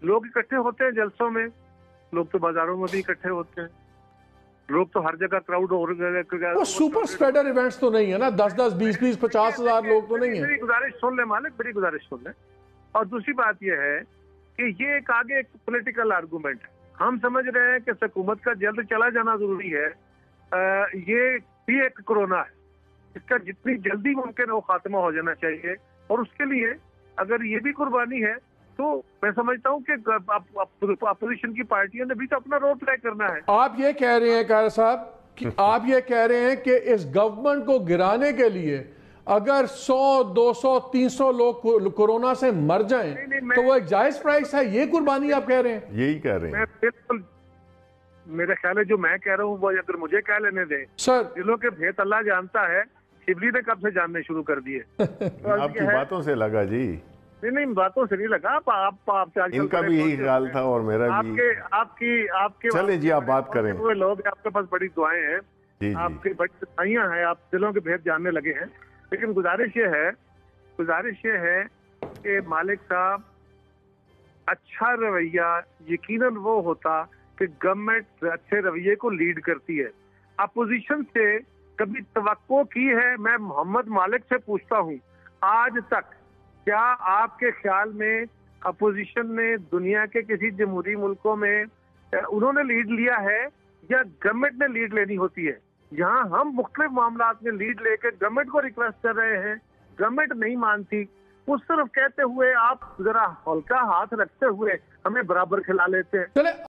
लोग इकट्ठे होते हैं जलसों में, लोग तो बाजारों में भी इकट्ठे होते हैं, लोग तो हर जगह क्राउड हो रहे। वो सुपर स्प्रेडर इवेंट्स तो नहीं है ना, 10-10, 20-20, 50,000 लोग तो नहीं है। मेरी गुजारिश सुन ले मालिक, बड़ी गुजारिश सुन ले। और दूसरी बात यह है कि ये एक आगे एक पॉलिटिकल आर्गूमेंट है। हम समझ रहे हैं कि हुकूमत का जल्द चला जाना जरूरी है। ये भी एक कोरोना है, इसका जितनी जल्दी मुमकिन हो खात्मा हो जाना चाहिए, और उसके लिए अगर ये भी कुर्बानी है तो मैं समझता हूँ कि अपोजिशन की पार्टियों ने भी तो अपना रोल प्ले करना है। आप ये कह रहे हैं कायर साहब कि आप ये कह रहे हैं कि इस गवर्नमेंट को गिराने के लिए अगर 100, 200, 300 लोग कोरोना से मर जाएं तो वो एक जायज प्राइस है, ये कुर्बानी आप कह रहे हैं? यही कह रहे हैं। बिल्कुल, मेरा ख्याल है जो मैं कह रहा हूँ वो अगर मुझे कह लेने दें सर। दिलों के भेद अल्लाह जानता है, शिवली ने कब से जानने शुरू कर दिए। आपकी बातों से लगा जी। नहीं, बातों से नहीं लगा। आप इनका भी यही ख्याल था और मेरा भी। आपके चले जी, आप बात करें। वो लोग आपके पास बड़ी दुआएं हैं, आपकी बड़ी दुआइयां हैं, आप दिलों के भेद जानने लगे हैं। लेकिन गुजारिश ये है कि मालिक साहब, अच्छा रवैया यकीनन वो होता कि गवर्नमेंट अच्छे रवैये को लीड करती है। अपोजिशन से कभी तवक्को की है? मैं मोहम्मद मालिक से पूछता हूँ, आज तक क्या आपके ख्याल में अपोजिशन ने दुनिया के किसी जमहूरी मुल्कों में उन्होंने लीड लिया है या गवर्नमेंट ने लीड लेनी होती है? जहां हम मुख्तलिफ मामलात में लीड लेके गवर्नमेंट को रिक्वेस्ट कर रहे हैं, गवर्नमेंट नहीं मानती, उस तरफ कहते हुए आप जरा हल्का हाथ रखते हुए हमें बराबर खिला लेते हैं।